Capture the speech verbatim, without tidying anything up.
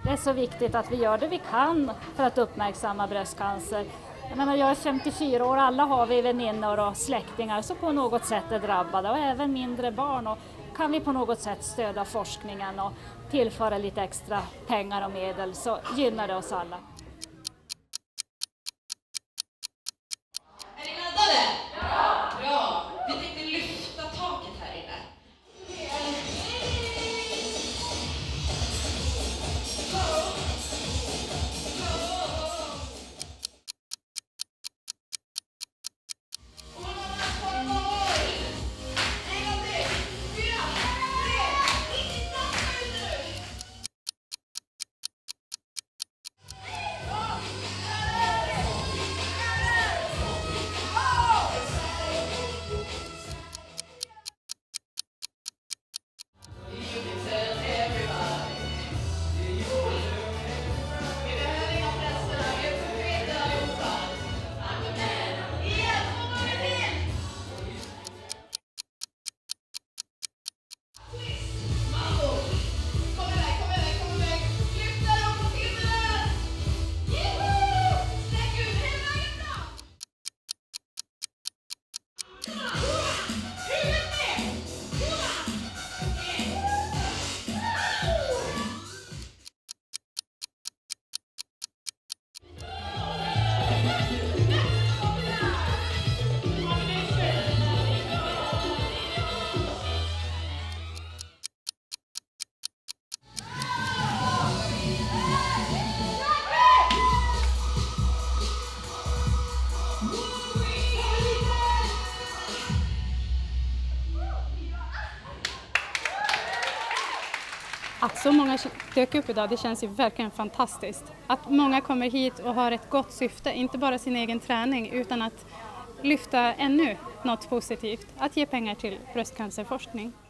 Det är så viktigt att vi gör det vi kan för att uppmärksamma bröstcancer. Jag menar, jag är femtiofyra år, alla har vi väninnor och släktingar som på något sätt är drabbade och även mindre barn. Och kan vi på något sätt stödja forskningen och tillföra lite extra pengar och medel så gynnar det oss alla. Är ni laddade? Ja! Bra! Vi tänkte lyfta taket här inne. Att så många dök upp idag, det känns ju verkligen fantastiskt. Att många kommer hit och har ett gott syfte, inte bara sin egen träning utan att lyfta ännu något positivt, att ge pengar till bröstcancerforskning.